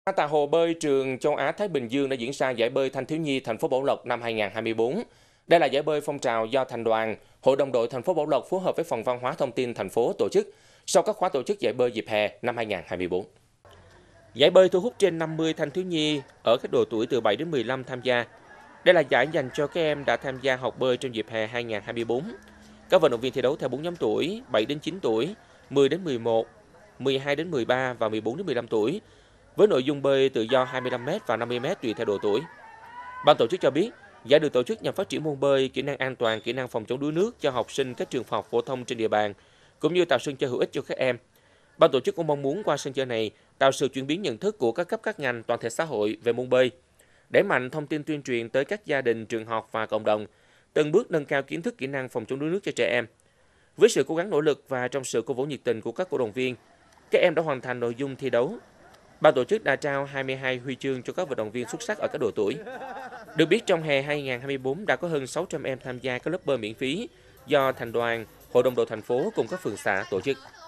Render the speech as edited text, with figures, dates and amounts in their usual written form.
Tại hồ bơi trường Châu Á Thái Bình Dương đã diễn ra giải bơi thanh thiếu nhi thành phố Bảo Lộc năm 2024. Đây là giải bơi phong trào do thành đoàn, Hội đồng đội thành phố Bảo Lộc phối hợp với Phòng Văn hóa Thông tin thành phố tổ chức sau các khóa tổ chức giải bơi dịp hè năm 2024. Giải bơi thu hút trên 50 thanh thiếu nhi ở các độ tuổi từ 7 đến 15 tham gia. Đây là giải dành cho các em đã tham gia học bơi trong dịp hè 2024. Các vận động viên thi đấu theo 4 nhóm tuổi: 7 đến 9 tuổi, 10 đến 11, 12 đến 13 và 14 đến 15 tuổi, với nội dung bơi tự do 25m và 50m tùy theo độ tuổi. Ban tổ chức cho biết, giải được tổ chức nhằm phát triển môn bơi, kỹ năng an toàn, kỹ năng phòng chống đuối nước cho học sinh các trường học phổ thông trên địa bàn, cũng như tạo sân chơi hữu ích cho các em. Ban tổ chức cũng mong muốn qua sân chơi này tạo sự chuyển biến nhận thức của các cấp các ngành, toàn thể xã hội về môn bơi, đẩy mạnh thông tin tuyên truyền tới các gia đình, trường học và cộng đồng, từng bước nâng cao kiến thức kỹ năng phòng chống đuối nước cho trẻ em. Với sự cố gắng nỗ lực và trong sự cổ vũ nhiệt tình của các cổ động viên, các em đã hoàn thành nội dung thi đấu. Ban tổ chức đã trao 22 huy chương cho các vận động viên xuất sắc ở các độ tuổi. Được biết, trong hè 2024 đã có hơn 600 em tham gia các lớp bơi miễn phí do thành đoàn, Hội đồng đội thành phố cùng các phường xã tổ chức.